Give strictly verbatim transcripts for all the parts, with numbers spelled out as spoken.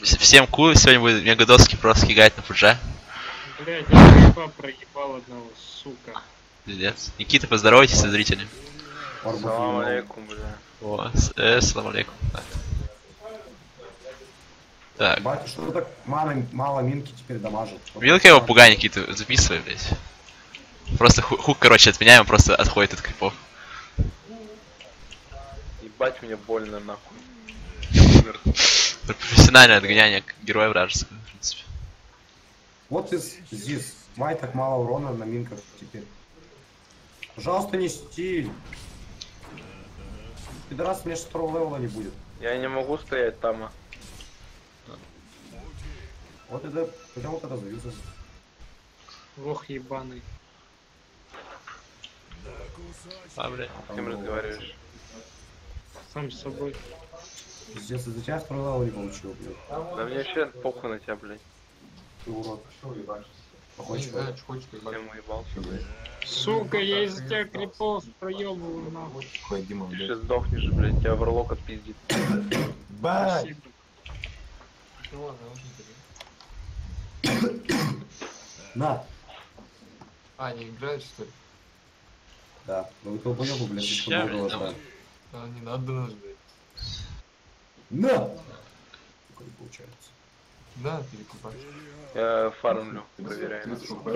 Всем кул, сегодня будет мегадоски просто гигать на пудже. Блять, я проебал одного, сука. Пиздец. Никита, поздоровайтесь со зрителями. Салам алейкум, бля. О, э, салам алейкум. Так. Батя, что так мало, мало минки теперь дамажит? Видел, как я его пугаю, Никита? Записывай, блядь. Просто ху хук, короче, отменяем, он просто отходит от крипов. Ебать, мне больно, нахуй. Профессиональное отгоняние героя вражеского, в принципе. Вот из здесь. Май так мало урона на минках теперь. Пожалуйста, не стиль. Пидорас, мне же второго левела не будет. Я не могу стоять там. Вот это, прям вот это зависит. Лох ебаный. А, блядь. С кем разговариваешь? Сам с собой. Пиздец, из-за тебя второй левел не получил, блядь. Да мне вообще похуй на тебя, блядь. Ты урод. Хочешь, Всем уебался, блядь. Сука, я из-за тебя крипов проебываю, нахуй. Ты сейчас сдохнешь, блядь, тебя варлок отпиздит. Бать! на! А, не играет, что ли? Да, ну вы долбоёбы, блядь, слишком Ща, много вас, давай. да. А, не надо нас ждать. На! Только не получается. Да, перекупать. Я фармлю, проверяю.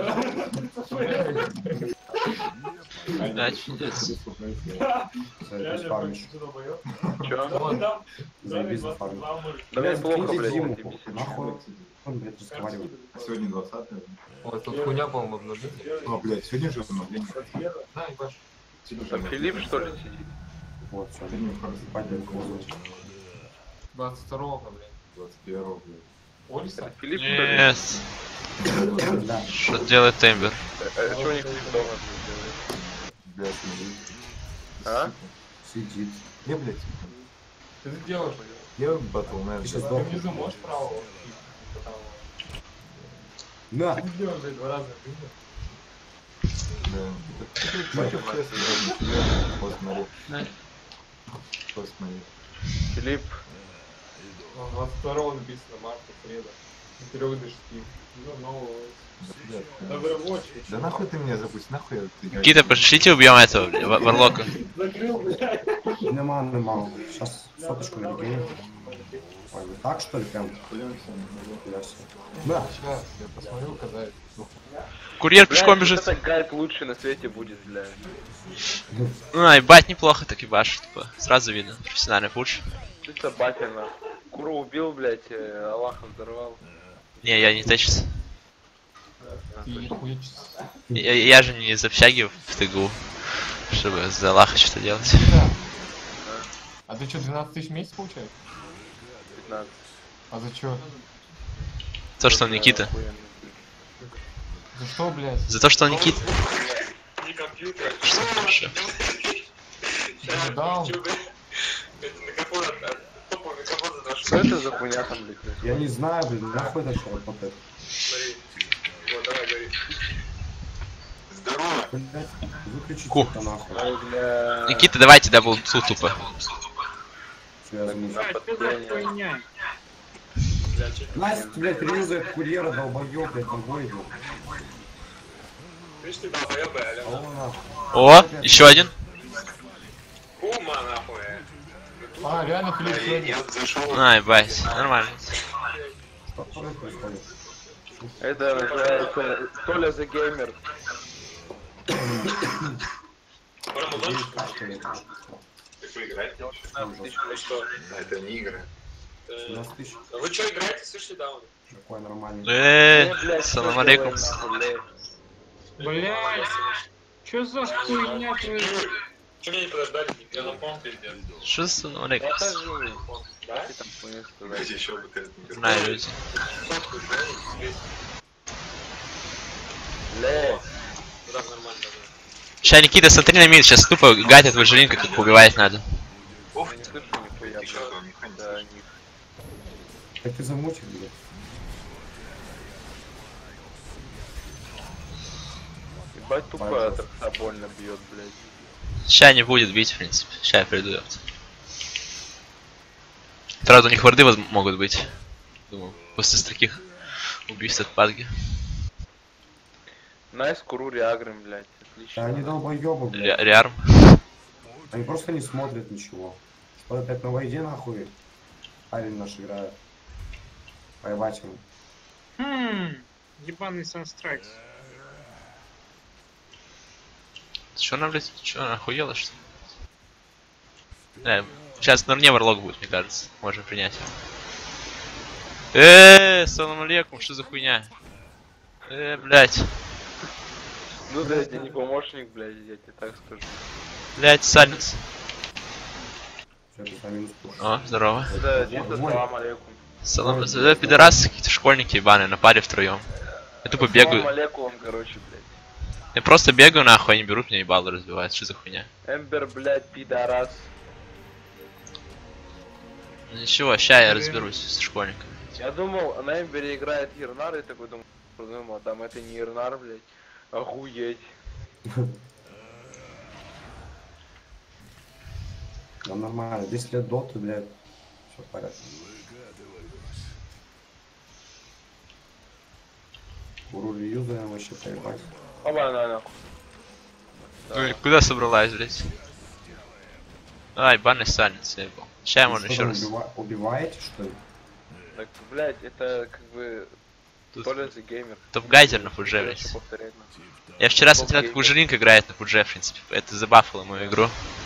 Да, чудес. Заебись фармишь. Чё? Заебись за фармишь. Да мне плохо, скиньте блядь, Диму. ты бесишь. Нахуй. Он, блядь, разговаривает. Сегодня двадцатое. Ой, тут хуйня, по-моему, обновление. А, блядь, сегодня же обновление. Да, ебашь. Там Филипп, что ли, сидит? Вот, все. Да не, хорошо. Пойдем к мозгу. двадцать второго, блядь. двадцать первого, блядь. Олиса? Это Филипп, что ли? Yes. Да. Что делает Тембер? А что у них тут дома делает? Блядь, смотри. А? Сидит. Я, блядь, Ты это делаешь? я батлмен. Ты сейчас Ты сдох. внизу можешь право? На! Ты делаешь, блядь, два раза. Да. Батя вообще сразу. Вот смотри. Вот смотри. Филипп, двадцать второго написано, марта, среда. С трех до шести. Ну, нового. Блядь, Да в рабочий. да нахуй ты меня запусти, нахуй я... ты- Никита, пошлите убьем этого, блядь, Вар- Варлока. Закрыл, блядь. Нема, нема. Сейчас соточку нарегеню. Ой, вы так что ли прям? Нихуя себе. На! Сейчас, я посмотрю, когда это. Курьер блядь, пешком вот бежит. это гайд лучший на свете будет, бля. Ну, а, ебать, неплохо так ебашь, типа. Сразу видно, профессиональный пуш. Ты собакина. Куру убил, блядь, э, Аллаха взорвал. Не, я не течусь. Ты хуечишь. Я, я же не из общаги в ТГУ, чтобы за Аллаха что-то делать. А ты что, двенадцать тысяч в месяц получаешь? пятнадцать. А за чё? То, что он Никита. За что, блядь? За то, что он Никита. Не компьютер. Что хорошо. Я дал. Это микрофон от топового микрофона за Что это за хуйня там, блядь? Я не знаю, блин, нахуй это что работает. Смотри. Вот, давай, говори. Здорово. Блять, выключите Ку. это нахуй. Ой, бля. Никита, давайте дабл ту тупо. Что я замучу. Блять, что за хуйня? Настя, блядь, переюзает курьера, долбоёб, блядь, ногой иду. Видишь, ты долбоёбы, А алё. он нахуй. О, еще один. Кума, нахуй. А, реально, Филипп, сегодня. Я зашел. А, ебать, нормально. Что второй происходит? Это называется Толя the Gamer. Девять тысяч, блядь. Ты что, играете? Ужас. Ну что? Это не игры. семнадцать тысяч. А вы что играете? Слышите, да? он? Какой нормальный. Эээ, Не, блядь, салам что алейкум. делаем, нахуй, блядь? Блять, что за хуйня происходит? Че меня не подождали? Я на пом пиздец. Что за салам алейкум? Покажи. Да? Ты там хуйню сказать. еще бы ты... Знаю люди. Сотку, да? Блядь. Ну так нормально, да. Ща, Никита, смотри на мид, сейчас тупо гатит важелинка, как убивать надо. Я не слышу нихуя. Да, них. Как ты замучил, блядь? Ебать тупая от рта больно бьет, блядь. Ща не будет бить, в принципе. Ща я приду. Сразу у них варды воз- могут быть. Думал, после стольких убийств от падги. Найс, куру, реагрим, блядь. Да Отлично. они долбоёбы, Ре- блядь. Реарм. Они просто не смотрят ничего. Что опять на войде нахуй? Парень наш играет. Поебать ему. Хм, ебаный Санстрайкс. Чё она, блядь, чё она охуела, что ли? Э, сейчас на мне варлок будет, мне кажется. Можем принять. Эээ, салам алейкум, что за хуйня? Э, блядь. Ну да, я тебе не помощник, блядь, я тебе так скажу. Блядь, сальниц. Всё, ты сами минус пуш. О, здорово. Да, здесь Ой. салам алейкум. Салам, это пидорасы, какие-то школьники ебаные, на паре втроем. Я тупо Салам бегаю. алейкум, короче, блядь. Я просто бегаю нахуй, они берут меня ебало разбивают. Что за хуйня? Эмбер, блядь, пидорас. Ну ничего, ща я разберусь с школьниками. Я думал, на Эмбере играет Ернар, и такой думал, ну, а там это не Ернар, блядь. Охуеть. Да нормально, десять лет доты, блядь. Все в порядке. Урули юзаем вообще поебать. Оба, на, нахуй. Ну и куда собралась, блядь? Ай, банный сальниц, я ебал. Ща можно Что еще там, раз. убива- убиваете, что ли? Так, блядь, это как бы... Тут То ли это геймер. топ-гайзер на фудже, блядь. Лучше повторять, нахуй. Я вчера смотрел, как Ужелинка играет на фудже, в принципе. Это забафало мою игру.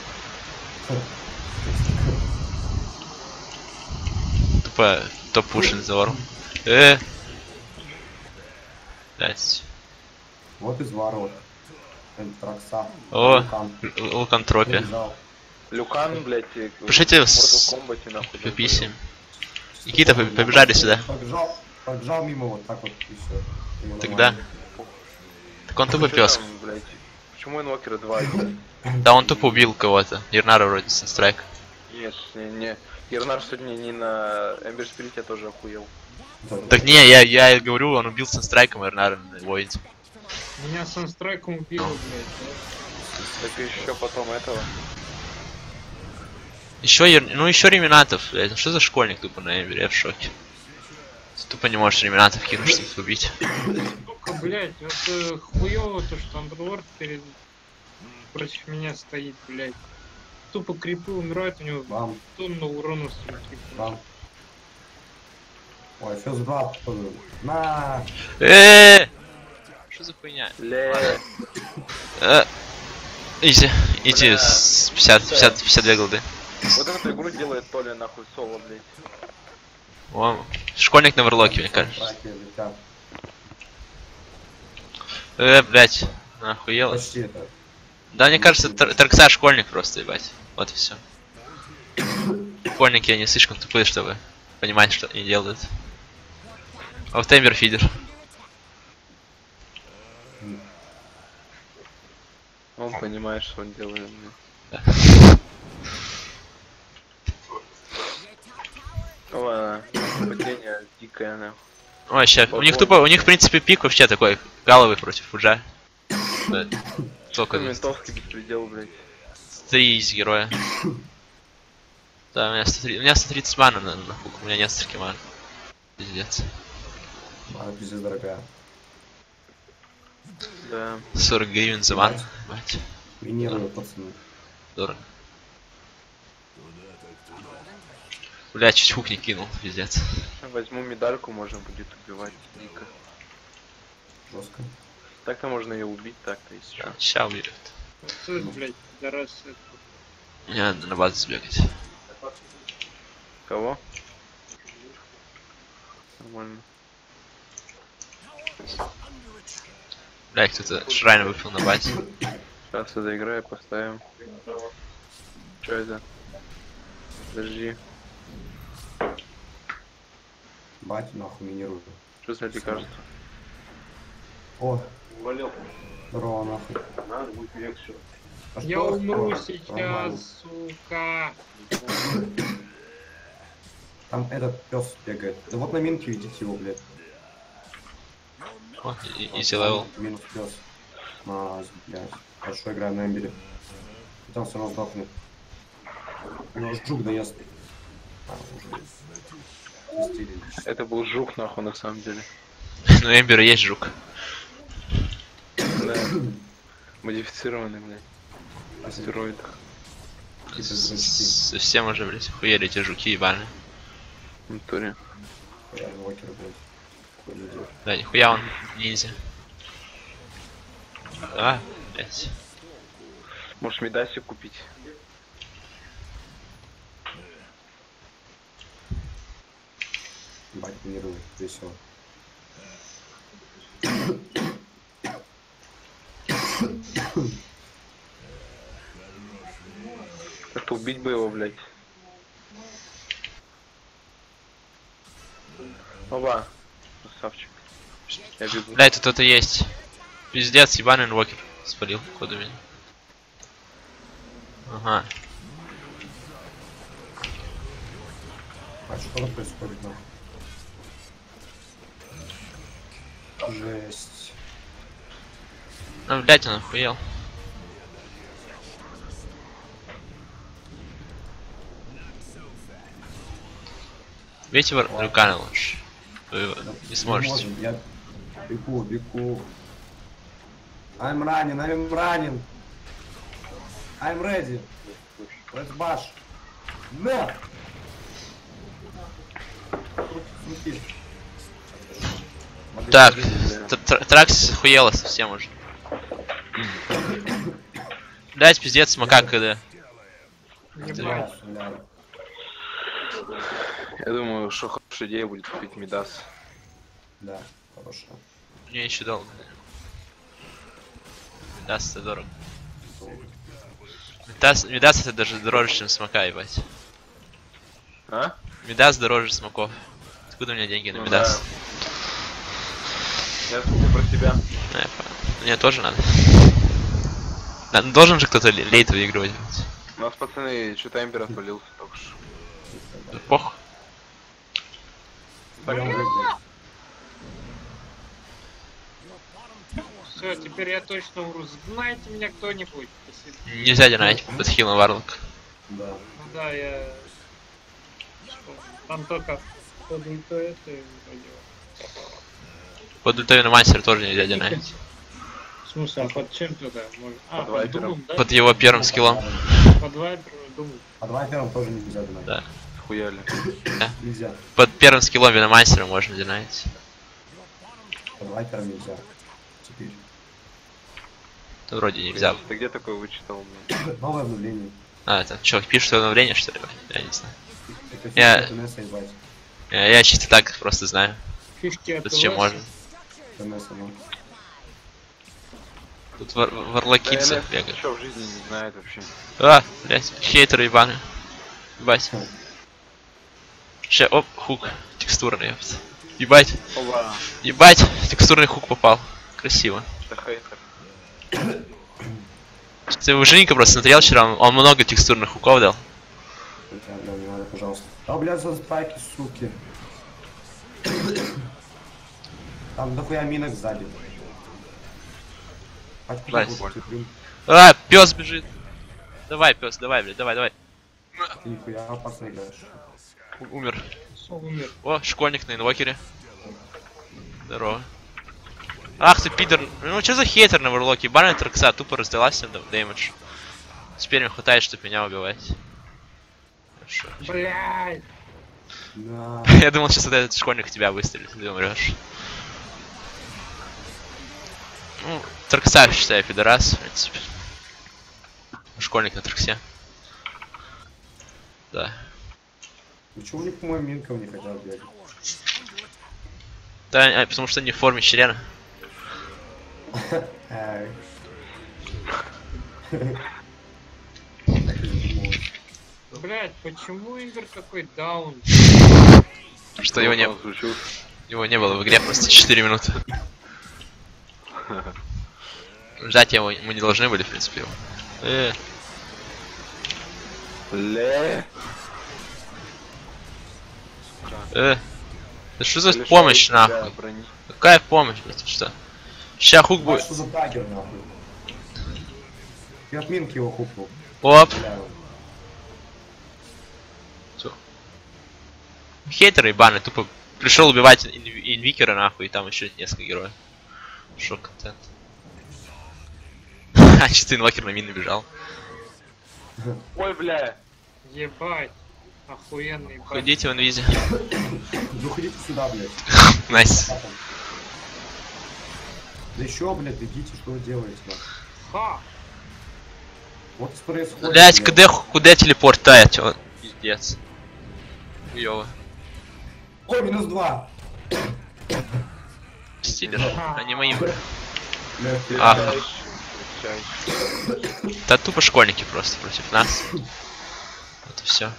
Тупо топ-пушин заору. Э. Блядь. Вот из ворот. Тракса. О, лукантропия. Люкан, блядь, и- Пишите в с- Mortal Kombat нахуй. По писем. Никита, поб- побежали сюда. Побежал, побежал мимо вот так вот и все. Тогда. Так он тупо Чё пес. там, блядь? Почему инвокера два? блядь? Да он тупо убил кого-то. Ернара вроде с страйк. Нет, не, не. Ернар сегодня не на Эмбер Спирите тоже охуел. Так не, я, я говорю, он убил с страйком Ернара на Воиде. Меня Санстрайком убило, блядь. Так и еще потом этого. Еще Ер... ну еще Реминатов, блядь. Ну что за школьник тупо на Эмбере, я в шоке. Ты тупо не можешь Реминатов кинуть, чтобы их убить. Сука, блядь, это хуёво то, что Андерлорд перед... против меня стоит, блядь. Тупо крипы умирают, у него Бам, тонну урона с руки. бам. Ой, фёс два. На! Эээ! Что за хуйня? Ле. Э, Иди, иди Бля. с пятьдесят, пятьдесят, пятьдесят две голды. Вот эту игру делает Толя нахуй соло, блядь. О, школьник на верлоке, мне кажется. Траки летят. Э, блять, охуел. Почти это. Да, мне кажется, Тр- Тракса школьник просто, ебать. Вот и все. Школьники, они слишком тупые, чтобы понимать, что они делают. А вот Эмбер фидер. Он понимает, что он делает. блядь. Ну ладно, падение дикое, нахуй. Ой, ща, у них тупо, у них в принципе пик вообще такой, галовый против фуджа. Да. Сколько? Ментовский беспредел, блядь. Три из героя. Да, у меня сто тридцать, у меня сто тридцать мана на, на хук, у меня нет столько мана. Пиздец. Она пиздец дорогая. Да. сорок гривен за ман. Ебать, Минирую, пацаны. дорого. Бля, чуть хук не кинул, пиздец. Возьму медальку, можно будет убивать дико. Жестко. Так-то можно ее убить, так-то и сейчас. Ща убьет. Вот это, блядь, пидорас. Мне надо на базу сбегать. Кого? Нормально. Бля, кто-то шрайн выпил на базе. Сейчас я доиграю, поставим. Что это? Подожди. Бать нахуй минирую. Что смотри, кажется? О, здорово нахуй. А Я что? умру О, сейчас, нормально. сука. Там этот пес бегает. Да вот на минке видите его, блядь. О, и- изи левел. Минус пес. На, блядь. Хорошо играем на эмбере. И там все равно сдохнет. У него жук доест. А, уже. Тестили. Это был жук, нахуй, на самом деле. Ну, Эмбер есть жук. Да. Модифицированный, блядь. На стероидах. Какие-то зрачки. Совсем уже, блядь, хуели эти жуки ебаные. В натуре. Я инвокер, блядь. Какой лидер. Да, нихуя он ниндзя. А, блядь. Можешь медаси купить. Бать, миру, весело. Как-то убить бы его, блядь. Оба. Красавчик. Я бегу. Блядь, тут кто-то есть. Пиздец, ебаный инвокер. Спалил, ходу меня. Ага. А что там происходит, нахуй? Жесть. Ну, блядь, он охуел. Видите, его руками лучше. Вы его не сможете. Можем, я бегу, бегу. I'm running, I'm running. I'm ready. Let's bash. На! Крути. Так, т- тр- Траксис охуела совсем уже. Блять, пиздец, макак когда. Ебать. Я думаю, что хорошая идея будет купить Мидас. Да, хорошо. Мне еще долго. Мидас это дорого. Мидас, Мидас это даже дороже, чем смока, ебать. А? Мидас дороже смоков. Откуда у меня деньги на Ну Мидас? Я слушаю про тебя. Ну, я понял. Мне тоже надо. Да, ну, должен же кто-то ле- лейт выигрывать. У нас, пацаны, что-то Эмбер отвалился только что. Да похуй. Все, теперь я точно умру. Знаете меня кто-нибудь? Спасибо. Нельзя динать под хилом Варлок. Да. Ну да, я... Что, там только под ульто это и вроде. Под ультовиный мастер тоже нельзя динать. В смысле, а под чем туда? Можно... А, Под под вайпером. думом, да? Под его первым скиллом. Под вайпером, думаю. Под вайпером тоже нельзя динать. Да. Хуяли. Нельзя. Под первым скиллом виномастера можно динать. Под вайпером нельзя. Теперь. Да вроде нельзя. Ты где такое вычитал, блин? Новое обновление. А, это чё, пишут обновление, что ли? Я не знаю. Это Я- фишка ТНС, ебать. Я, я чисто так просто знаю. Фишки от Зачем ЛС. можно. ТНС, ну. Тут вар варлокинцы бегают. Что в жизни не знает вообще. А, блять, хейтеры ебаные. Ебать. Ще, оп, хук. Текстурный, ёпт. Ебать, Оба. ебать, текстурный хук попал. Красиво. Это хейтер. Ты у Женика просто смотрел вчера, он, он много текстурных хуков дал. Да, да, не надо, пожалуйста. А, блядь, за спайки, суки. Там дохуя минок сзади. Пачку Блядь. забудь, блин. А, пес бежит. Давай, пес, давай, блядь, давай, давай. Ты нихуя опасно играешь. У- Умер. Всё, умер. О, школьник на инвокере. Здорово. Ах ты пидор. Ну что за хейтер на варлоке? Ебаная тракса тупо раздалась всем дэмэдж. Теперь мне хватает, чтобы меня убивать. Хорошо. Блядь. Да. Я думал, сейчас вот этот школьник в тебя выстрелит, ты умрешь. Ну, тракса, считаю, пидорас, в принципе. Школьник на траксе. Да. Почему они по моим минкам не хотят бегать? Да, а, потому что они в форме члена. Эй. Так и думал. Блядь, почему Имбер такой даун? Что его не, Случился. его не было в игре просто четыре минуты. Ждать его мы не должны были, в принципе, его. Э, Ле. э. Да что за Лишает помощь, тебя нахуй? брони. Какая помощь, блядь, ты что? Ща хук Бать, будет. что за дагер, нахуй? Я от минки его хупнул. Оп. Бля, Хейтеры ебаные, тупо пришел убивать инв- инвикера нахуй, и там еще несколько героев. Шок контент. А, чисто инвокер на мин бежал. Ой, бля. Ебать. Охуенный бать. Ходите в инвизе. Заходите сюда, блядь. Найс. Да еще, блядь, бегите, что вы делаете, нахуй? Ха! Вот и происходит. Блять, куда, куда телепорт тает? Вот, пиздец. Хуёво. Ой, минус два. Стилер. Они мои. Блядь, А, Встречай. да тупо школьники просто против нас. Вот и все.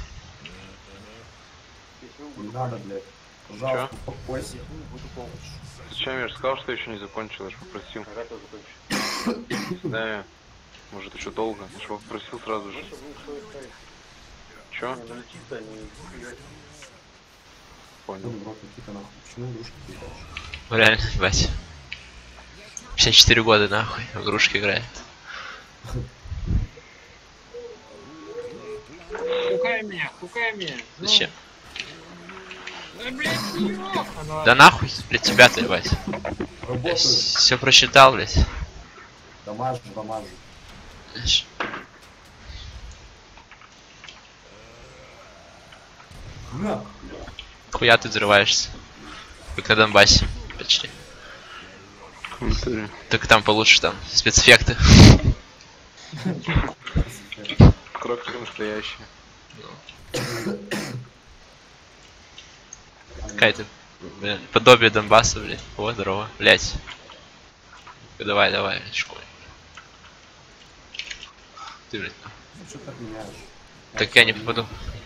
не надо, блядь. Пожалуйста, успокойся. Зачем я же сказал, что еще не закончил, я же попросил. Да, может еще долго, я же попросил сразу же. Чё? Понял. Ну, брат, Никита, нахуй. Почему игрушки ты играешь? Реально, ебать. пятьдесят четыре года нахуй в игрушки играет. Хукай меня, хукай меня. Ну, Зачем? Да, блядь, его! Она- Да нахуй, блядь, тебя-то, ебать. Работаю. Все просчитал, блядь. Дамажу, дамажу. Знаешь. На! Хуя ты взрываешься. Как на Донбассе. Почти. Так там получше там спецэффекты. Кровь настоящая. Какая-то, блин, подобие Донбасса, блядь. О, здорово. Блять. Давай, давай, школе. Ты, блядь. Ну что ты отменяешь? Так я не попаду.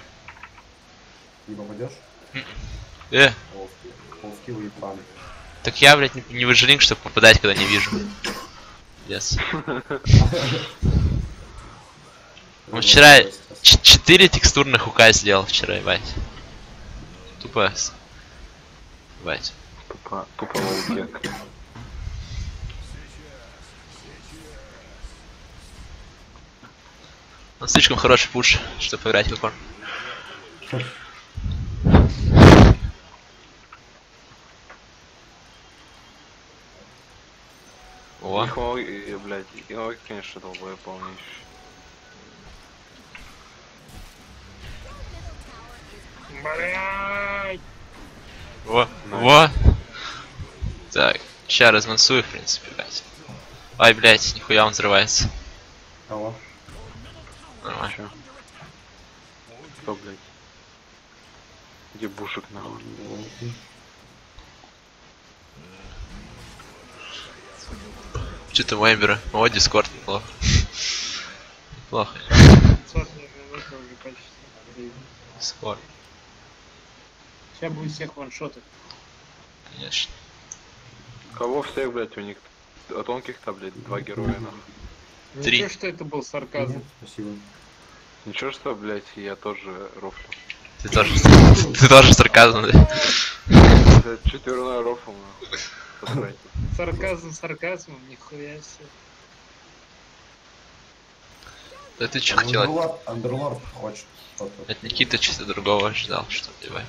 Не попадешь? Э, Полски. Полски вы ебаны. так я, блядь, не, не выжелинг, чтобы попадать, когда не вижу. Yes. Он вчера ч- четыре текстурных хука сделал вчера, ебать. Тупо. с- Ебать. Тупо, тупо лоукек. Он слишком хороший пуш, чтобы играть как он. О, О, и, блядь, и, ой, конечно, долбой полнейший. Блядь! о, о. Так, ща размансую, в принципе, блядь. Ай, блядь, нихуя он взрывается. Кого? Нормально. Чё? Что, блядь? Где бушек, нахуй? Что-то вайбера. О, дискорд неплохо. Неплохо. Сотни минут уже почти. Дискорд, Сейчас будет всех ваншотов. конечно. Кого всех, блядь, у них? От тонких-то, блядь, два героя, нахуй. Три. Ничего, что это был сарказм. Нет, спасибо. Ничего, что, блядь, я тоже рофлю. Ты тоже, ты тоже сарказм, да? Это четверной рофл, нахуй. Посрать. Сарказм сарказмом, нихуя себе. Да ты что хотел? Андерлорд, Андерлорд хочет что-то. От Никиты что-то другого ожидал, что ли, ебать.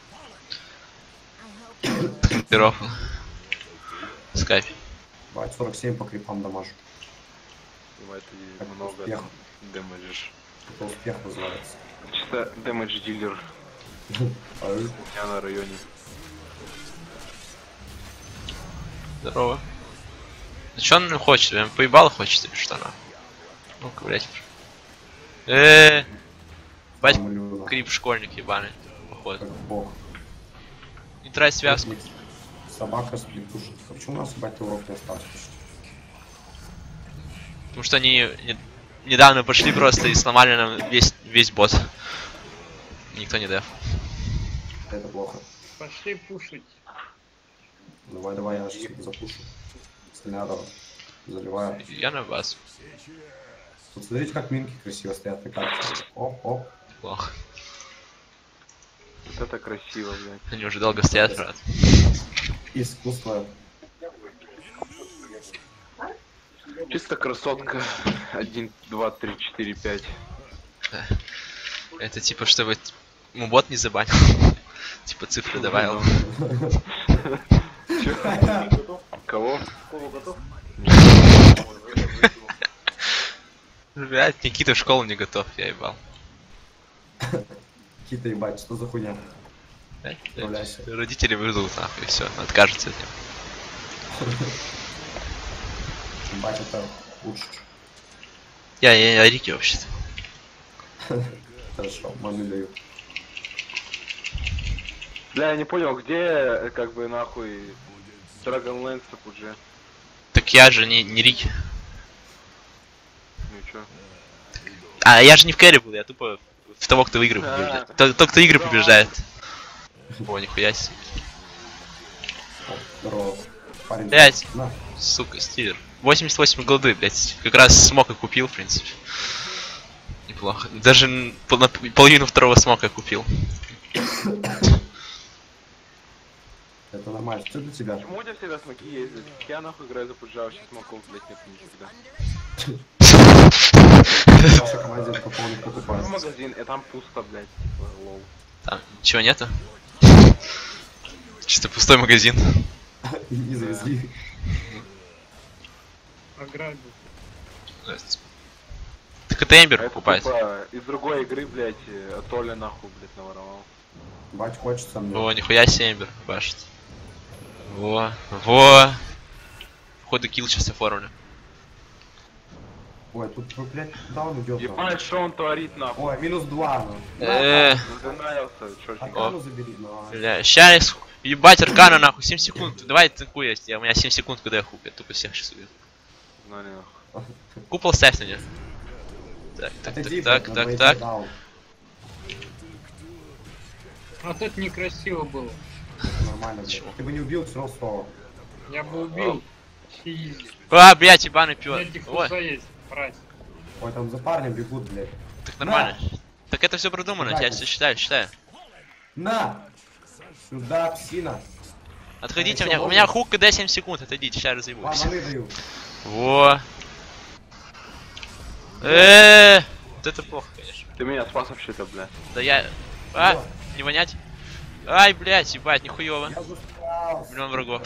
Пиров. Скайп. Бать, сорок семь по крипам дамажу. Ебать, ты Как много успех. там дэмэджишь. Это успех называется. Чисто дэмэдж дилер А, у меня на районе. Здорово. Ну чё он хочет? Прям поебало хочет или что она? Ну-ка, блять. Эээ. Бать, там Люна. крип школьник ебаный. Походу. Как бог. Не трать связку. Собака сплетушит. А почему у нас, бать, урок не остался почти? Потому что они не- недавно пошли просто и сломали нам весь, весь бот. Никто не деф. Это плохо. Пошли пушить. Давай, давай, я сейчас запушу. Снаряда заливаю. Я на вас. Вот смотрите, как минки красиво стоят на карте. Оп, оп. Плохо. Вот это красиво, блядь. Они уже долго стоят, брат. Искусство. Чисто красотка. Один, два, три, четыре, пять. Это типа, чтобы ему бот не забанил. Типа цифры добавил. Кого? Блять, Никита в школу не готов, я ебал. Кита, ебать, что за хуйня? Блядь, Справляйся. родители вызовут нахуй, и все, откажется от него. Ебать, это лучше. Я, я, я Рики вообще-то. Хорошо, маме даю. Бля, я не понял, где, как бы, нахуй, Dragonlance уже. Так я же не, не Рики. Ну и чё? А, я же не в кэре был, я тупо в того, кто игры побеждает. Тот, тот, кто игры побеждает. О, нихуя себе. О, здорово. Парень. Блять, На. сука, стилер. восемьдесят восемь голды, блять. Как раз смок и купил, в принципе. Неплохо. Даже н- пол- на- половину второго смока купил. Это нормально. Что для тебя? Почему у тебя всегда смоки ездят? Я нахуй играю за пуджавших смоков, блять, нет никогда. В нашей команде по полной Ну, покупают. магазин, и там пусто, блять, типа, лол. Там ничего нету? Чисто пустой магазин. И не завезли. Ограбил. Так это Эмбер А это покупать. типа из другой игры, блять, Толя нахуй, блять, наворовал. Бать, хочется мне. О, нихуя себе Эмбер башит. Во, во. Походу килл сейчас оформлю. Ой, тут, ну, блядь, куда он идет? Ебать, что он творит нахуй. Ой, минус два, ну. Эээ, Задонался, чё ж не Аркану забери, ну. бля, щас, ебать Аркана нахуй, семь секунд. Давай танкуй, я, я- у меня семь секунд, когда я хук, я тупо всех сейчас убью. знали нахуй. Купол ставь на него. Так, так, Отойди, так, блядь, так, надо так, идти дал. Вот это некрасиво было. Нормально, блядь. Ты бы не убил, все равно снова. Я бы убил. Изи. А, блядь, ебаный У пёр. меня диффуза есть, брать. Ой, там за парнем бегут, блядь. Так нормально. Так это все продумано, я все считаю, считаю. На! Сюда, псина. Отходите, А у меня, ещё у меня можно? хук КД семь секунд, отойдите, сейчас разъебусь. Ладно, даю. Во. Эээ, вот это плохо, конечно. Ты меня спас вообще-то, блядь. Да я... А, Во. не вонять. Ай, блядь, ебать, нихуёво. Я застрял. Миллион врагов.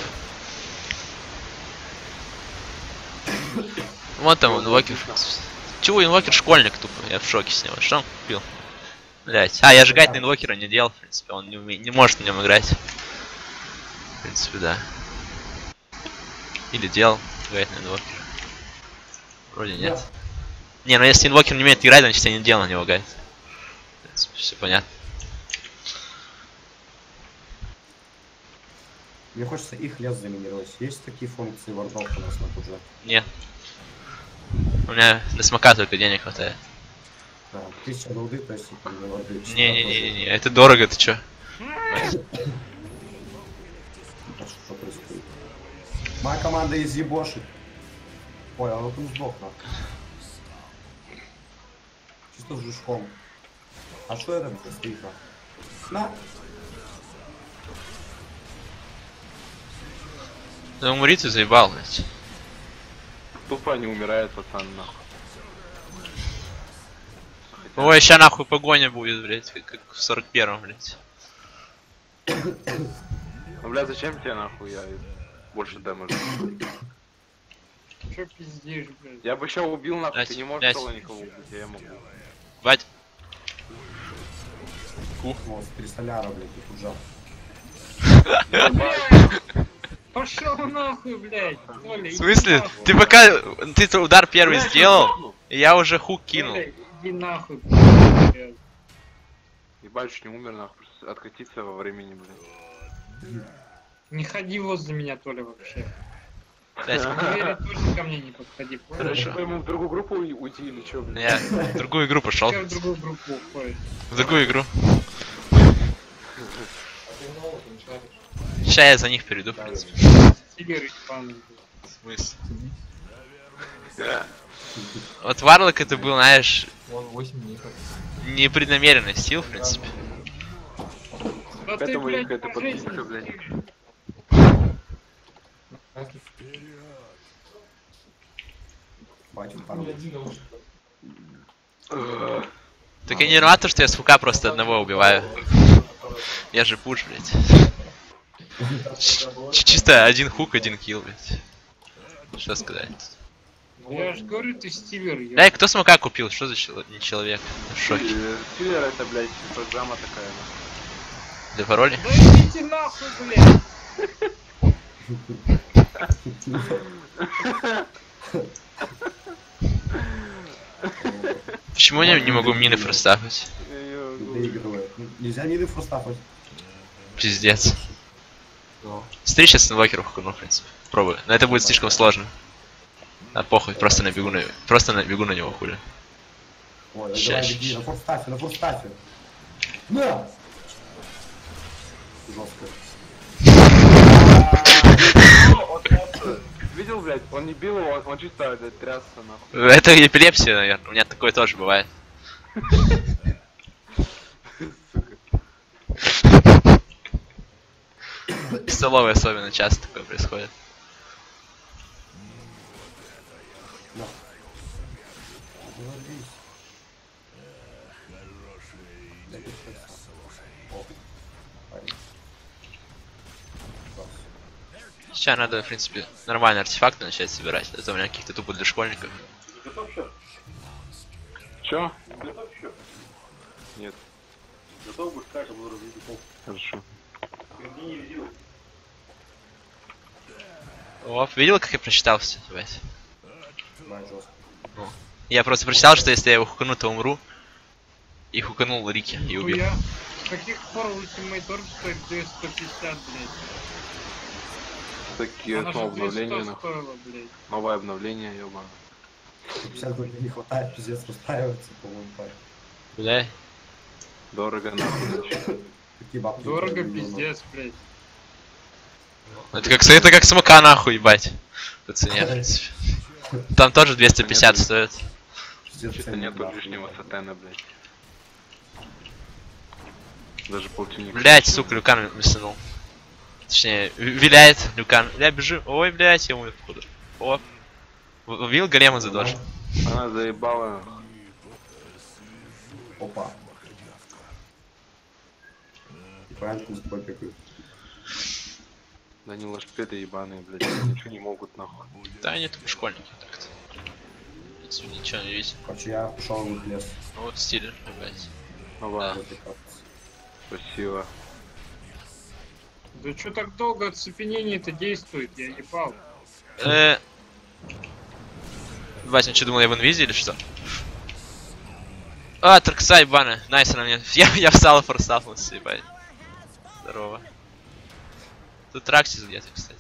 Вон там инвокер. Чего инвокер школьник тупо? Я в шоке с него. Что он купил? Блять. А, я же гайд на инвокера не делал, в принципе. Он не, уме... не может на нем играть. В принципе, да. Или делал гайд на инвокера. Вроде нет. Да. Не, ну если инвокер не умеет играть, значит я не делал на него гайд. В принципе, все понятно. Мне хочется их лес заминировать. Есть такие функции вардов у нас на пудже? Нет. У меня на смока только денег хватает. Да, тысяча голды, то есть это для варды. Не-не-не-не, это дорого, ты чё? Что происходит? Моя команда изъебошит. Ой, а он там сдох, нахуй. Чисто с жучком. А что это за стоит, нахуй? На! Да умри ты, заебал, блядь. Тупо не умирает, пацан, нахуй. Ой, ща нахуй погоня будет, блядь, как, как в сорок первом, блядь. Ну, бля, зачем тебе, нахуй, я больше дэмэджа? Чё пиздишь, блядь? Я бы еще убил, нахуй, Блядь, ты не можешь блядь. соло никого убить, а я могу. Бать. Вот, три соляра, блядь, и пуджа. Пошел нахуй, блядь. Толя, В иди смысле? нахуй. Ты пока... Ты удар первый Бля, сделал, я и я уже хук кинул. Толя, иди нахуй, блядь. Ебать, чуть не умер, нахуй, просто откатиться во времени, блядь. Не ходи возле меня, Толя, вообще. Блядь, В двери точно ко мне не подходи, понял? Хорошо. Ему в другую группу уй- уйти или чё, блядь? я в другую игру пошел. Я в другую группу уходит. В другую игру. А ты нового ты не шаришь. Ща я за них перейду, в принципе. Стиллер и пан. В смысле? Вот Варлок это был, знаешь, Вон восемь дней как. непреднамеренный стил, в принципе. Да ты, Поэтому блядь, какая-то по жизни подписка, блядь. стиллер. Батю, Ну, пару. один наушник. Так я не рад, что я с ФК просто одного убиваю. Я же пуш, блядь. Ч- Чисто один хук, один килл, блядь. Что сказать? Я же говорю, ты стивер. я- Бля, кто смока купил? Что за чело- не человек? В шоке. Стиллер это, блядь, программа такая. Для пароли? Да идите нахуй, блядь. Почему я не могу мины форстафать? Доигрывает. Ну, нельзя мины форстафать. Пиздец. Но. Смотри, сейчас инвокеру хукну, в принципе. Пробую. Но это будет слишком сложно. А похуй, просто набегу на просто набегу на него, хули. Ой, Ща, давай ща, беги, ща. на форстафе, на форстафе. На! Жестко. Видел, блядь, он не бил его, он чисто блядь, трясся нахуй. Это эпилепсия, наверное. У меня такое тоже бывает. В столовой особенно часто такое происходит. Завались. О, парень. Класс. Сейчас надо, в принципе, нормальные артефакты начать собирать. Это у меня каких-то тупо для школьников. Чё? Нет. Хорошо. Оп, видел, как я прочитал все, блять? Давай, жестко. Я просто прочитал, что если я его хукану, то умру. И хуканул Рики и убил. Хуя. С каких пор Ultimate Orb стоит двести пятьдесят, блядь? Такие Она же обновления, двести нахуй. стоила, блядь. Новое обновление, ёбан. пятьдесят рублей не хватает, пиздец, устраивается, по-моему, парень. Бля. Дорого, нахуй. Какие бабки? Дорого, я видел, пиздец, блядь. Это как, это как смока нахуй, ебать. По цене, в принципе. Там тоже двести пятьдесят стоит. но пиздец, Что-то ценник, нету нахуй, лишнего парень. сатена, блядь. Даже полтинник. Блять, сука, Люкан мясанул. Точнее, ви- виляет Люкан. Бля, бежи. Ой, блять, я умер, походу. О. В- Убил голема задошь. Она заебала. Опа. Правильно, с тобой бегают. Да не лошпеды ебаные, блядь. они Ничего не могут, нахуй. Да, они тупо школьники так-то. В принципе, ничего не видит. Короче, я пошел в лес. Ну вот стилер опять. Ава, Вот и как. спасибо. Да чё так долго оцепенение-то действует, я ебал. Э. Вася, что думал, я в инвизе или что? А, Тарксай, бана. Найс, на мне. Я, я встал и форстафнулся, ебать. Здорово. Тут Траксис где-то, кстати.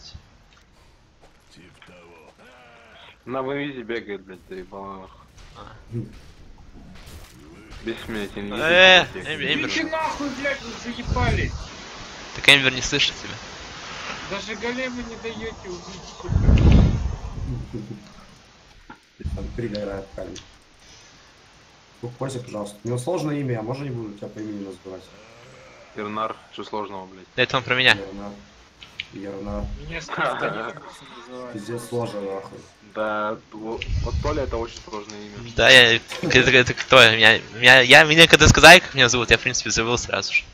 На вывизе бегает, блядь, заебала, нахуй. А. Без меня тебе не Э, видно, Эмбер, блядь. Эмбер. Идите нахуй, блядь, вы заебали. Так Эмбер не слышит тебя. Даже голема не даете убить, сука. Там Криль играет парень. Успокойся, пожалуйста. У него сложное имя, я можно не буду тебя по имени называть? Ернар, что сложного, блядь. Да это он про меня. Ернар. Ернар. Меня сколько называют. Пиздец сложно, нахуй. Да, во- вот Толя это очень сложное имя. Да, я... Это, это кто? Меня, меня, я, меня когда сказали, как меня зовут, я, в принципе, забыл сразу же.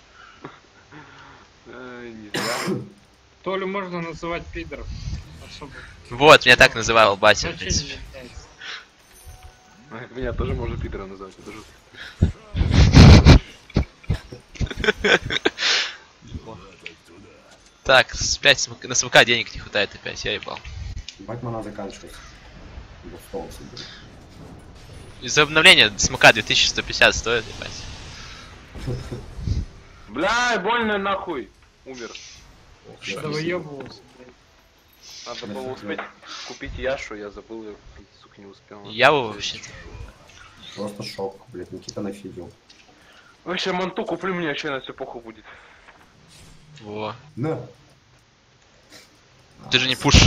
Э, Не зря. Толю можно называть пидором. Особо. Вот, меня так называл батя, в Значение принципе. не меняется. Меня тоже можно пидором назвать. Это жутко. Так, с- опять смок- на смока денег не хватает опять, я ебал. Ебать, мана заканчивается. Вот стол себе. Из-за обновления смока две тысячи сто пятьдесят стоит, ебать. Бля, больно нахуй. Умер. Да выебывался, блядь. Надо было успеть купить Яшу, я забыл ее, сука, не успел. Я его вообще-то. Просто шок, блядь, Никита нафигел. Вообще манту куплю, мне вообще на все похуй будет. Во. На. Ты же не пуш.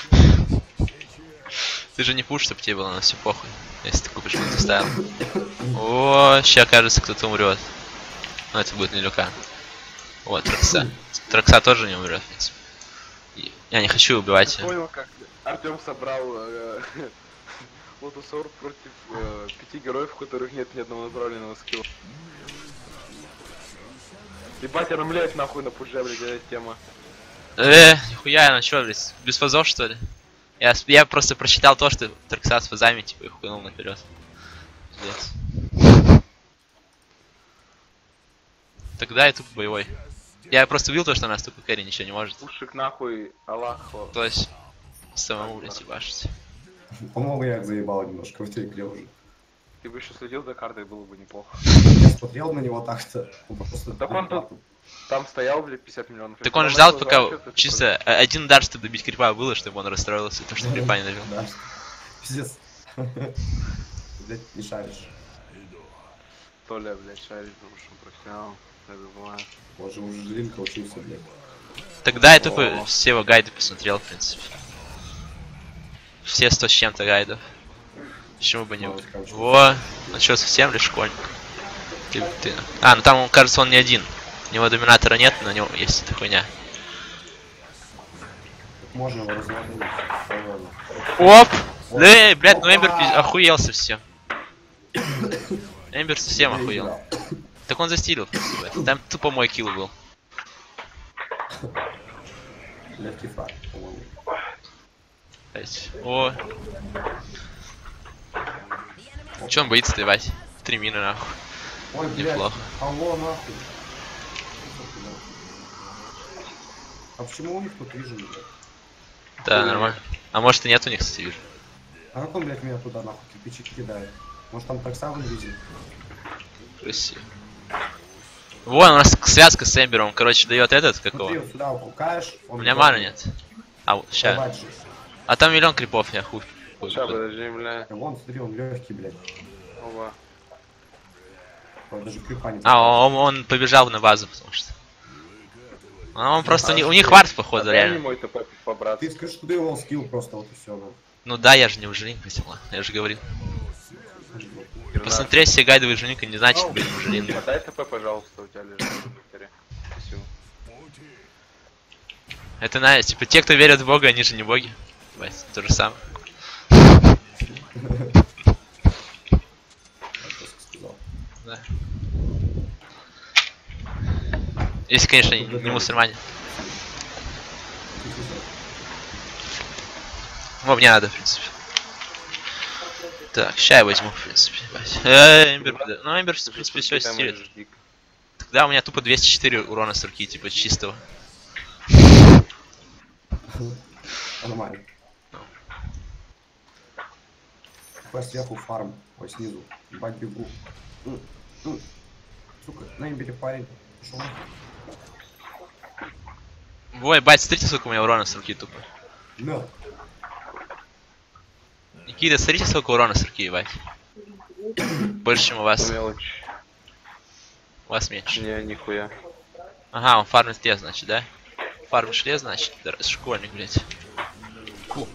Ты же не пуш, чтобы тебе было на все похуй. Если ты купишь мультистайл. О, ща кажется, кто-то умрет. Но это будет не Люка. Вот, Тракса. Тракса тоже не умрет, в принципе. И я не хочу убивать ее. Понял, как Артем собрал э, Лотусор против э, пяти героев, у которых нет ни одного направленного скилла. Ебать, я намлеет нахуй на пудже, блядь, эта тема. Э, нихуя, ну чё, блядь, без фазов что ли? Я, с- я просто прочитал то, что Таркса с фазами, типа, и хуйнул наперед. Пиздец. Тогда я тупо боевой. Я просто увидел то, что у нас тупо Кэрри ничего не может. Пушик нахуй, Аллаху. То есть, самому, блядь, ебашить. По-моему, я их заебал немножко в текле уже. Ты бы еще следил за картой, было бы неплохо. Я смотрел на него так-то. Он просто... Так он тут там стоял, блядь, пятьдесят миллионов. Так он ждал, пока чисто э, один удар, чтобы добить крипа было, чтобы он расстроился, то что крипа не добил. Да. Пиздец. Блядь, не шаришь. Толя, блядь, шарит, потому что он профессионал. Я забываю. Боже, уже Линка учился, блядь. Тогда я тупо все его гайды посмотрел, в принципе. Все сто с чем-то гайдов. Почему бы не... Ну, короче, Во, ну что, совсем ли школьник? Ты, ты... А, ну там, кажется, он не один. У него доминатора нет, но у него есть эта хуйня. Можно его разложить. Наверное. Оп! Да, блядь, ну Эмбер пиз- охуел совсем. Эмбер совсем охуел. Так он застилил просто, блядь. Там тупо мой килл был. Легкий фраг, по-моему. Блядь. О. Че он боится ебать? Три мины нахуй. Ой, блядь, Неплохо. алло, нахуй. А почему у них тут вижу, блядь? Да, нормально. А может и нет у них, кстати, вижу. А как он, блядь, меня туда нахуй кирпичи кидает? Может там такса в инвизе? Красиво. Вон у нас связка с Эмбером, короче, дает этот, какого? Смотри, вот сюда упукаешь, У меня мана нет. А, вот, ща. Ебать же. А там миллион крипов, я хуй. хуй Сейчас, буду. подожди, бля. Да вон, смотри, он легкий, блядь. Оба. Он даже крипа не А, он, он побежал на базу, потому что. А он просто, не, у них вард, походу, Дай мне реально. мой ТП по-братски. Ты скажи, что ты его скилл просто, вот и все, ну. Ну да, я же не ужелин хотел, я же говорил. Посмотреть все гайды выживника не значит быть ужелин. А дай ТП, пожалуйста, у тебя лежит в компьютере. Спасибо. Это, на, типа, те, кто верят в Бога, они же не боги. Бать, то же самое. Я просто сказал. Да. Если, конечно, не, не мусульмане. Ну, мне надо, в принципе. Так, ща я возьму, в принципе. Бать. Э, Эмбер, да. Ну, Эмбер, в принципе, все стилит. Тогда у меня тупо двести четыре урона с руки, типа, чистого. Нормально. Какой сверху фарм, ой, снизу. Ебать, бегу. М, м. Сука, на имбире парень. Пошел. Ой, бать, смотрите, сколько у меня урона с руки тупо. Да. Никита, смотрите, сколько урона с руки, ебать. Больше, чем у вас. Мелочь. У вас меньше. Не, нихуя. Ага, он фармит лес, значит, да? Фармишь лес, значит, да, школьник, блядь. Фу.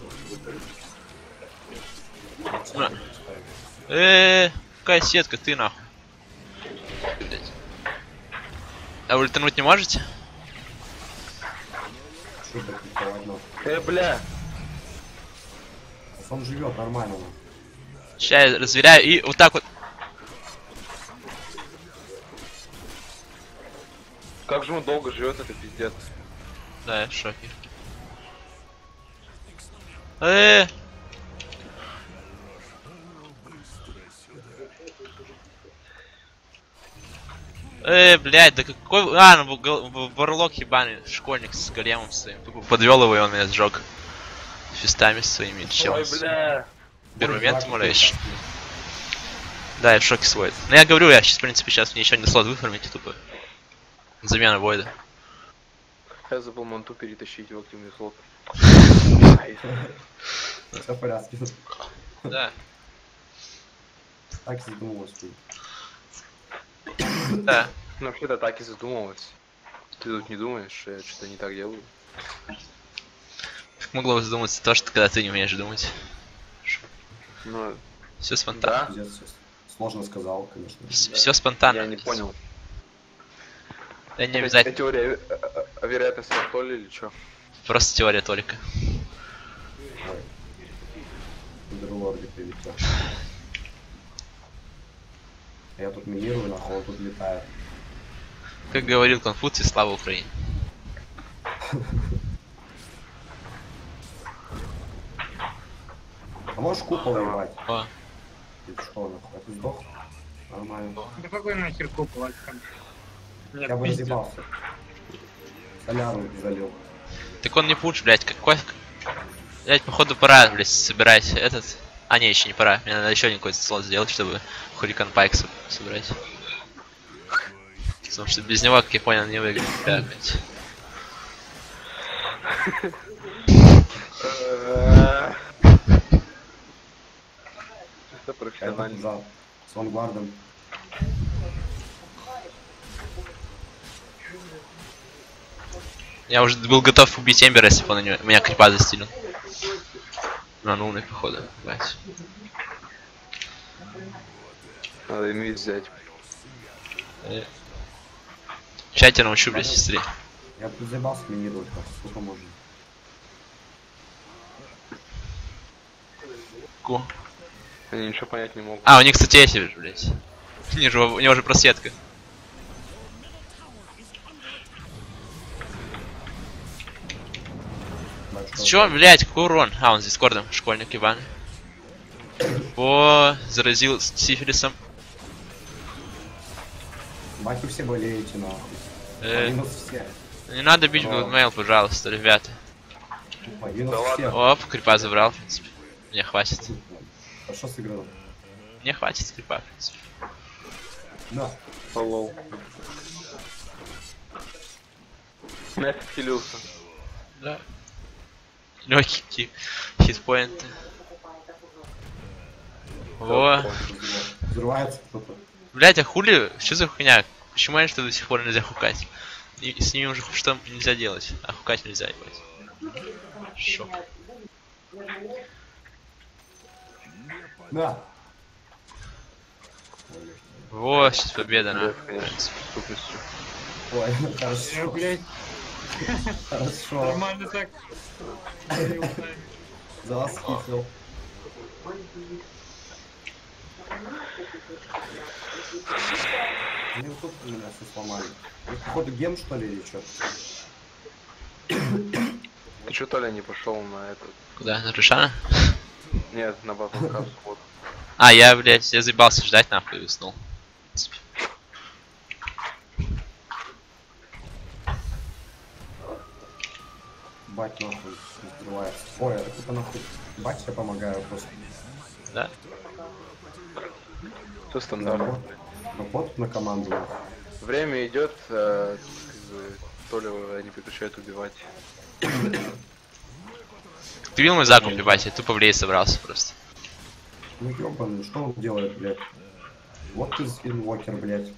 На. Эээ, какая сетка, ты нахуй. Блядь. А вы ультануть не можете? Что это кликовать надо? Э, бля. Он живет нормально. ну. Сейчас я разверяю и вот так вот. Как же он долго живет, это пиздец. Да, я в шоке. Эээ. Э, блядь, да какой... А, ну, гол- в- варлок ебаный, школьник с големом своим. Тупо подвел его, и он меня сжег. Фистами своими, чем. Ой, бля. Первый момент, молюсь. Да, я в шоке свой. Ну я говорю, я сейчас, в принципе, сейчас мне еще не слот выформить, тупо. Замена войда. Я забыл манту перетащить в активный слот. Все в порядке. Да. Так и задумалась. хуй. Да. Ну, вообще-то так и задумалась. Ты тут не думаешь, что я что-то не так делаю? Как могло бы задуматься то, что когда ты не умеешь думать? Ну, Все спонтанно. да. Пиздец, всё сложно сказал, конечно. Все спонтанно. Я не понял. Да не Это обязательно. теория э, э, э, вероятности то ли или что? Просто теория только. Ой. Дерлорди прилетел. Я тут минирую, нахуй, он тут летает. Как говорил Конфуций, слава Украине. А можешь купол ебать? О, Ты что, нахуй? А ты сдох? Нормально. Да какой нахер купол, Альфа? Нет, Я бы пиздец. разъебался. Соляру залил. так он не пуч, блядь, какой... Блядь, походу пора, блядь, собирать этот... А, не, еще не пора. Мне надо еще один какой-то слот сделать, чтобы Хурикан Пайк со- собрать. Потому что без него, как я понял, не выиграть. Да, блядь. Чисто Я профессионально. побежал. С вангвардом. Я уже был готов убить Эмбера, если бы он на него- меня крипа застилил. Ну, ну, умный, походу, блядь. Надо инвиз взять. Э. Сейчас я тебя научу, блядь, сестре. Я тут заебался минировать, как сколько можно. Ку. Они ничего понять не могут. А, у них, кстати, эти, блядь. У них же- у него же просветка. Большой. Чё, блядь, какой урон? А, он с дискордом, школьник Иван. О, заразил с сифилисом. Бать, вы все болеете, нахуй. Э, Минус все. не надо бить О. Bloodmail, пожалуйста, ребята. Тупо, Минус Да все. Оп, крипа забрал, в принципе. Мне хватит. Хорошо сыграл. Мне хватит крипа, в принципе. Да. Лол. Нафиг хилился. Да. Легкие хитпоинты. Во. Взрывается кто-то. Блять, а хули? Что за хуйня? Почему они что до сих пор нельзя хукать? И с ними уже что нельзя делать, а хукать нельзя, ебать. Шок. Да. Во, сейчас победа, на. Да, конечно, с преступностью. Ой, Э, хорошо. блядь, Хорошо. нормально так. За вас хитил. Они вот тут меня все сломали. Вы, походу, гем, что ли, или что? Ты чё, Толя, не пошел на этот? Куда? На Ришана? Нет, на Батлкап вот. А, я, блядь, я заебался ждать, нахуй, и уснул. В принципе. Бать нахуй взрывается. Ой, а это нахуй. Бать, я помогаю просто. Да? Все стандартно. Вот на команду. нахуй. Время идет, э, как бы, Толя не прекращает убивать. Ты видел мой закуп, ебать, я тупо в лей собрался просто. Ну ёбаный, что он делает, блядь? Вот ты инвокер, блядь.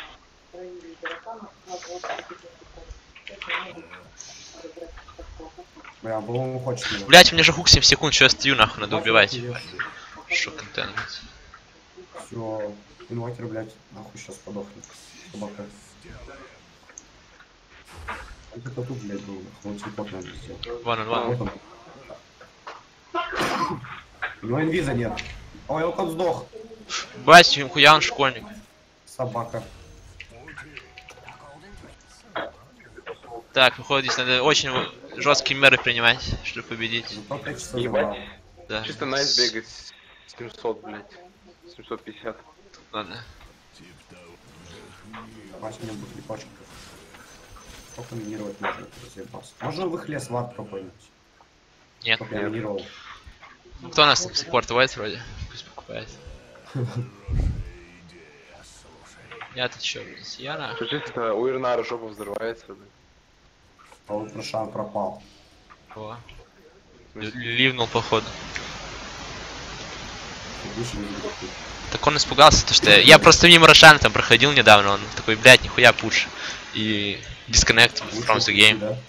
Бля, по-моему, хочет меня. Блять, у меня же хук семь секунд, что я стою, нахуй, надо убивать. Шок контент. Все, инвокер, блядь, нахуй сейчас подохнет. Собака. Вот это тут, блядь, был, нахуй, вот телепорт надо сделать. Вон он, вон он. Вот он. У него инвиза нет. Ой, он сдох. Бать, хуя он школьник. Собака. Так, выходит, здесь надо очень жесткие меры принимать, чтобы победить. Зато пять часов Ебать. забрал. Да. Чисто найс бегать семьсот, блядь. семьсот пятьдесят. Ладно. Бать, мне будет липачка. Сколько минировать можно? Заебался. Можно в их лес вард какой-нибудь? Нет. Чтоб я минировал. Кто у нас там саппорт Вайт вроде? Пусть покупает. Я тут чё, блядь? Я на. Что чисто у Ирнара жопа взрывается, блядь. А вот Рошан пропал. О. Л- Ливнул походу. Вышли из игры. Так он испугался, то что я, я просто мимо Рошана там проходил недавно, он такой, блядь, нихуя пуш. И disconnect from the game. Да?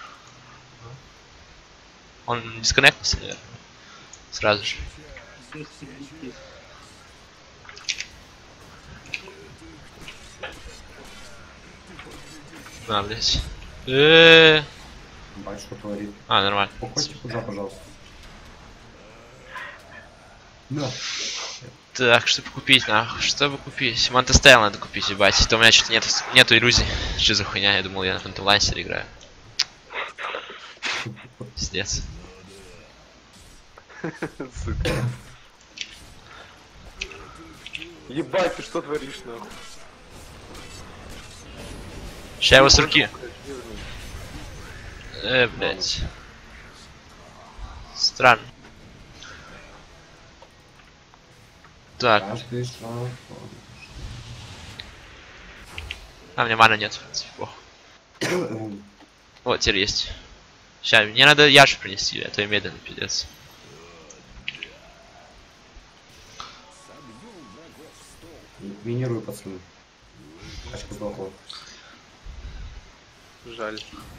Он дисконнектился, наверное. Сразу же. На, блядь. Э-э-э. Бать, что творит. А, нормально. Уходите туда, пожалуйста. Да. Так, чтобы купить, нахуй, чтобы купить? Монтестейл надо купить, ебать. То у меня что-то нет, нету иллюзий. Что за хуйня? Я думал, я на фантомлансере играю. Пиздец. Сука. Ебать, ты что творишь, нахуй? Ща его с руки. Э, блядь. Странно. Так. Каждый шаг. А, у меня мана нет, в принципе, похуй. Вот, теперь есть. Сейчас, мне надо Яшу принести, а то я медленно, пиздец. Минирую, пацаны. Качка сдохла. Жаль.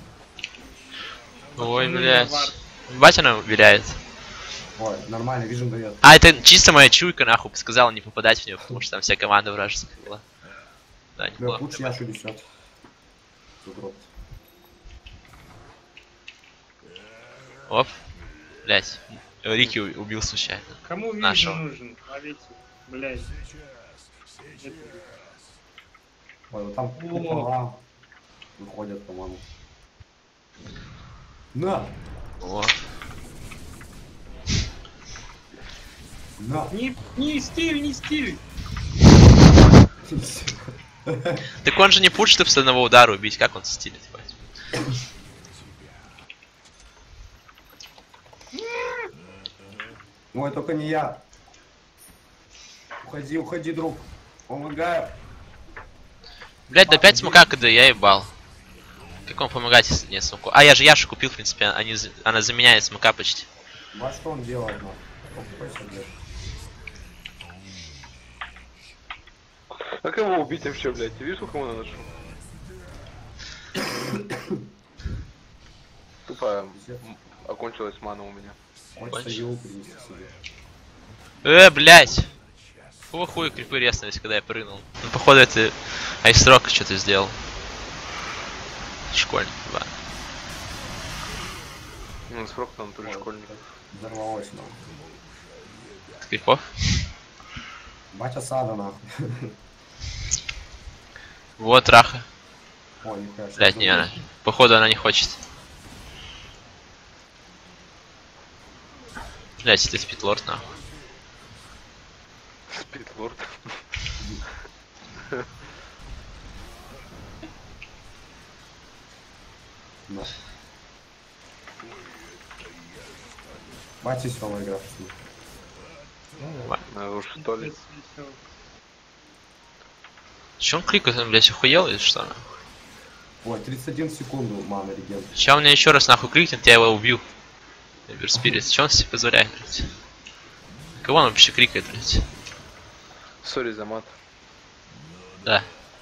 Ой, блядь. Бать она виляет. Ой, нормально, вижен дает. А, это чисто моя чуйка, нахуй, сказала не попадать в нее, потому что там вся команда вражеская была. Да, не Да, было. лучше Яшу несет. Оп. Блять. Рики у- убил случайно. Кому Нашего. вижу нужен? Ловите, блядь. Это- Ой, вот там купола выходят, по-моему. На! О. На! Не, не стиль, не стиль. Так он же не пушит, чтобы с одного удара убить. Как он стилит, ебать? Ой, только не я. Уходи, уходи, друг. Помогаю. Блять, да опять смука, когда я ебал. Как он помогать, если нет смуку? А, я же Яшу купил, в принципе, они, за- она заменяет смука почти. Ба, что он делает, ну? Покупайся, блядь. А кого убить вообще, блядь? Ты видишь, сколько его наношу? Тупо Пиздец. окончилась мана у меня. Хочется Кончи. его принести себе. Э, блять! Какого хуя крипы резнулись, когда я прыгнул? Ну, походу, это Айсрок что-то сделал. Школьник, да. Ну, срок там тоже школьник. Взорвалось, ну. Крипов? Батя сада, нахуй. Вот, Раха. Ой, нихуя. что Блять, за не звук? она. Походу, она не хочет. Блять, это спидлорд, нахуй. Спидлорд. На. Батя веселая игра, пацаны. Ну, что ли? Че он кликает, он, блять, охуел или что? Нахуй? Ой, тридцать один секунду мана реген. Сейчас у меня еще раз нахуй кликнет, я его убью. Эверспирит, че он себе позволяет, блять? Кого он вообще кликает, блять? Сори за мат. Да.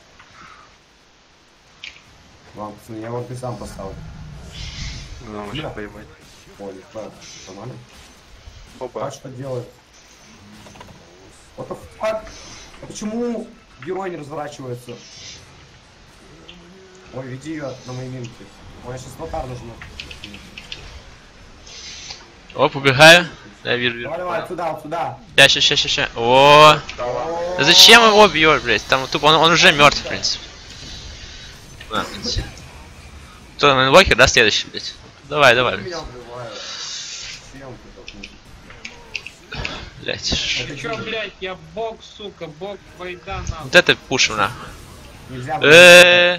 Ладно, пацаны, я вот и сам поставлю. Нам Да. еще поймать. Ой, нихуя. Нормально? Опа. А что делает? What the fuck? А почему герой не разворачивается? Ой, веди ее на мои минки. Ой, я сейчас нотар нажму. Оп, убегаю. Да, вижу, вижу. Давай, давай, вот сюда, вот сюда. Ща, ща, ща, ща, ща. О, да зачем его бьешь, блять? Там тупо он, он уже мертв, в принципе. На, блядь. Кто, мейнвокер, да, следующий, блять? Давай, давай, Меня блять. убивают. Съемки тут. Блять. Ты чё, блядь, я бог, сука, бог, войда нахуй. Вот это пушим, нахуй. Нельзя. Э,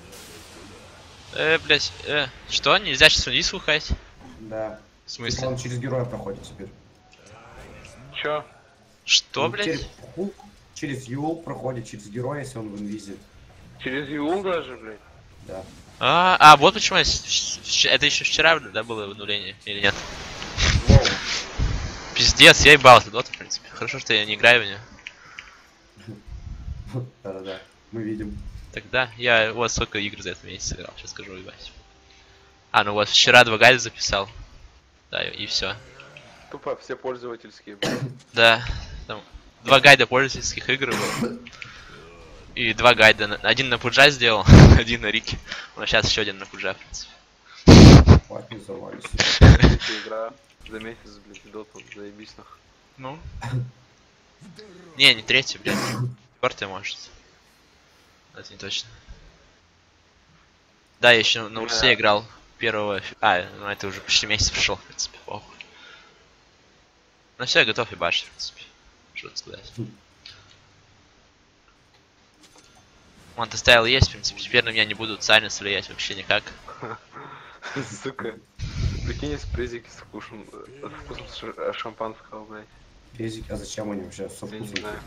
э, блять, э. Что, нельзя сейчас вниз ухать? Да. В смысле? Он через героя проходит теперь. Чё? Что, Он блять? Через хук, через Юл проходит, через героя, если он в инвизе. Через Юл даже, блядь? Да. А, а, вот почему я с- вч- это еще вчера, да, было обновление, или нет? Воу. Пиздец, я ебал эту доту, в принципе. Хорошо, что я не играю в нее. Да-да-да. Мы видим. Тогда я вот сколько игр за этот месяц сыграл, сейчас скажу, ебать. А, ну вот вчера два гайда записал. Да, и все. Тупо все пользовательские, блядь. Да, там два гайда пользовательских игр было. И два гайда. на- Один на Пуджа сделал, один на Рике. Ну, сейчас еще один на Пуджа, в принципе. Хватит, не взорвались. Третья игра за месяц, блядь, доту, заебись нахуй. Ну. Не, не третий, блядь. Четвертый, может. Это не точно. Да, я еще на Урсе играл первого... А, ну это уже почти месяц прошел, в принципе, похуй. Ну все, я готов ебашить, в принципе. Что-то сказать. Монта стайл есть, в принципе, теперь на меня не будут сайленс влиять вообще никак. Сука. Прикинь, с презики с вкусом, с вкусом ш- шампанского, блядь. Презик, а зачем они вообще со Я не вкусом? знаю.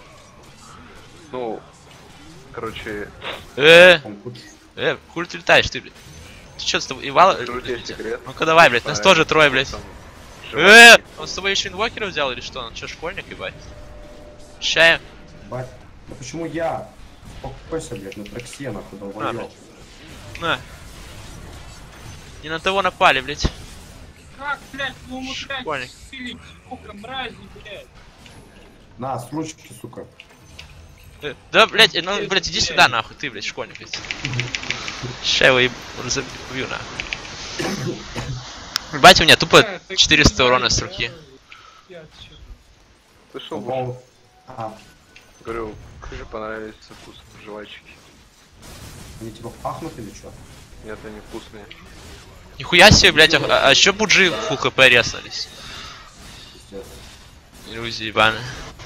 Ну, короче, Э, Он куч- э, хули ты летаешь, ты, блядь? Ты чё, с тобой ебало? это у тебя секрет. Ну-ка давай, блядь, нас тоже трое, блядь. Там, Э, он с тобой еще инвокера взял или что? Он что, школьник, ебать? Ща, Бать, ну почему я? Успокойся, блядь, на траксе, нахуй, На, долбоёб. блядь. на. Не на того напали, блядь. Как, блядь, вы умудряетесь Школьник. силить, сука, мрази, блядь. На, с ручки, сука. Э, Да, блядь, э, ну, блядь, иди сюда, нахуй, ты, блядь, школьник, блядь. Ща его еб... разобью, нахуй. Ебать, у меня тупо Э, так четыреста не урона знаю, с руки. я отсюда. Ты шо, Ну, Буш? по-моему- А, Говорю, как же понравились со вкусом жвачки. они типа пахнут или что? Нет, они вкусные. Нихуя себе, блядь, а, а чё буджи фул хп резались? Пиздец. Иллюзии ебаные.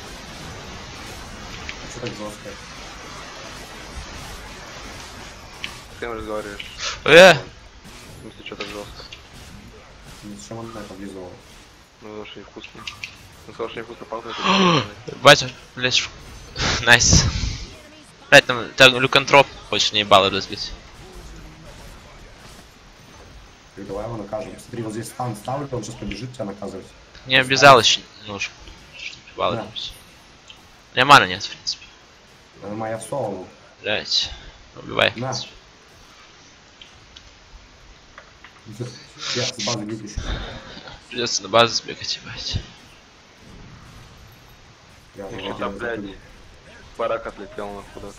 А что так жестко? С кем разговариваешь? Э, В смысле, что так жестко? Ну, зачем он это облизывал? Ну, потому что невкусно. Ну, сказал, что невкусно пахнет. это батя, блядь, ш- найс. Блядь, там, там люкантроп хочет мне ебало разбить. Так, давай его накажем. Смотри, вот здесь стан ставлю, он сейчас побежит тебя наказывать. Не обязал еще нужно. Чтоб ебало Да. разбить. У меня мана нет, в принципе. Это моя соло. Блядь. Убивай. в На. принципе. Я с базы выпущу. Придется на базу сбегать, ебать. Я Еще его там, один блядь, закрыл. барак отлетел на куда-то.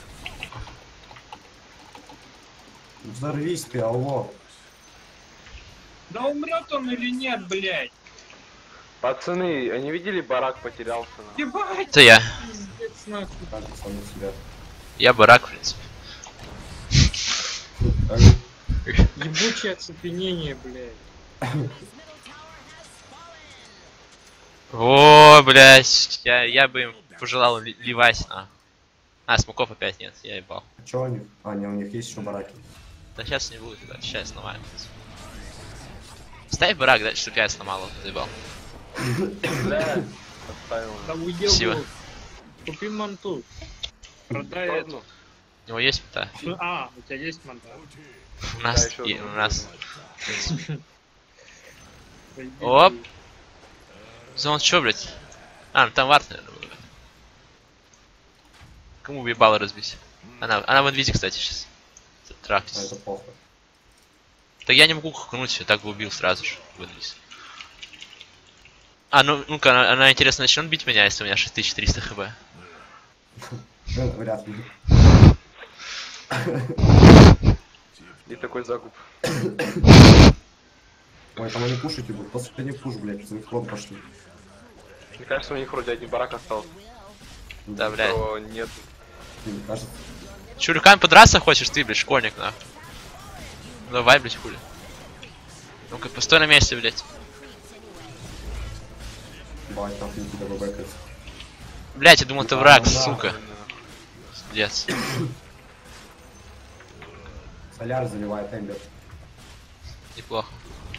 Взорвись ты, алло. Да умрет он или нет, блядь? Пацаны, они видели, барак потерялся? нахуй? Ебать, Это я. пиздец, нахуй. Кажется, сам на себя. Я барак, в принципе. Ебучее оцепенение, блядь. О, блядь. Я, я бы им пожелал ли- ливать на. А, смоков опять нет, я ебал. Че у них? А, не, у них есть еще бараки. Да сейчас не будет, да, сейчас сломаем. Ставь барак, да, чтобы я сломал его, заебал. Бля, подставил. Да Спасибо. уебал. Купи манту. Продай это. Одну. У него есть мета. Ну, А, у тебя есть манта? У нас, Да, ещё и- одну. у нас. Пойди Оп. ты. Зон чё, блядь? А, ну там вард, наверное, был. Кому бы ебало разбить? Она, она в инвизе, кстати, сейчас. А Трактис. это похуй. Да я не могу хукнуть, я так бы убил сразу же в инвиз. А, ну, ну-ка, она, она, интересно, начнет бить меня, если у меня шесть тысяч триста хп. Ну, вряд ли. И такой закуп. Ой, там они пушить идут. Последний пуш, блядь, за них хрон пошли. Мне кажется, у них вроде один барак остался. Да, блядь. То нет. Мне кажется, Чё, руками подраться хочешь ты, блядь, школьник, нахуй? Давай, блядь, хули. Ну-ка, постой на месте, блядь. бать, нахуй никуда бэкается. Блядь, я думал, это враг, Да, сука. Пиздец. Соляр заливает Эмбер. Неплохо.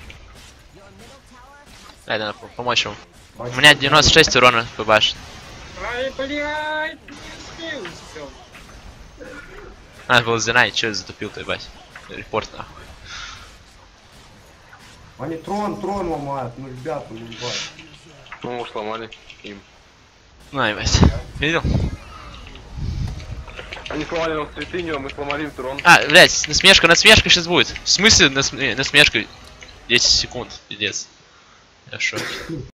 Дай, надо по- помочь ему. Бать, У меня девяносто шесть урона по башне. Ай, блядь, не успел, успел. Надо было Зинай, чё затупил ты, ебать? Репорт, нахуй. Они трон, трон ломают, ну ребята, ну ебать. Ну, сломали им. На, ебать. Видел? Они сломали нам святыню, а мы сломали им трон. А, блядь, насмешка, насмешка сейчас будет. В смысле насме- насмешка? десять секунд, пиздец. Я в шоке.